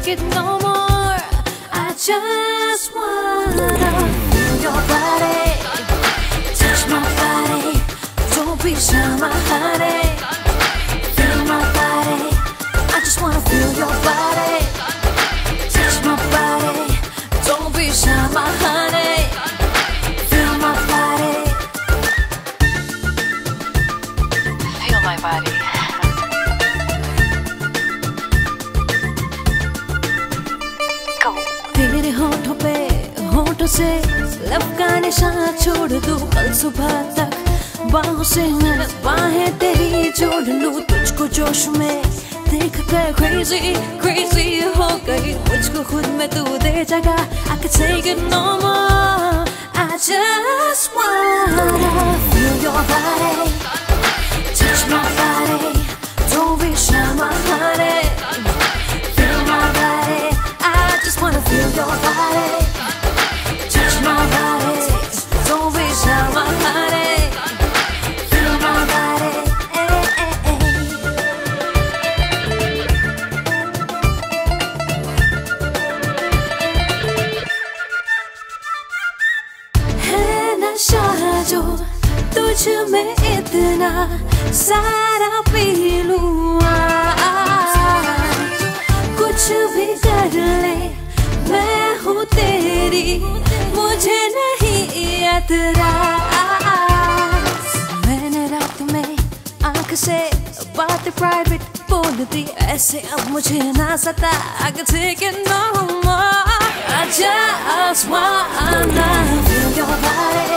it no more. I just wanna feel your body, touch my body. Don't be shy, my honey. Feel my body. I just wanna feel your body, touch my body. Don't be shy, my honey. Feel my body. Feel my body. Go. तेरे होठों पे होठों से लब का निशान छोड़ दूं कल सुबह तक। बाहों से मैं बाहें तेरी जोड़ लूं, तुझको जोश में देख कर crazy crazy हो गई। मुझको खुद में तू दे जगह, I can take it no more. I just wanna feel your body, touch my body. Don't be shy, my honey. Feel my body. I just wanna feel your body, touch my body. Don't be shy, my honey. Feel my body. है नशा जो तुझ में इतना सारा P लूं, कुछ भी कर ले मैं हूँ तेरी, मुझे नहीं एतराज। मैंने रात में आँख से बात प्राइवेट बोल दी, ऐसे अब मुझे ना सता। I can take it no more. I just wanna feel your body,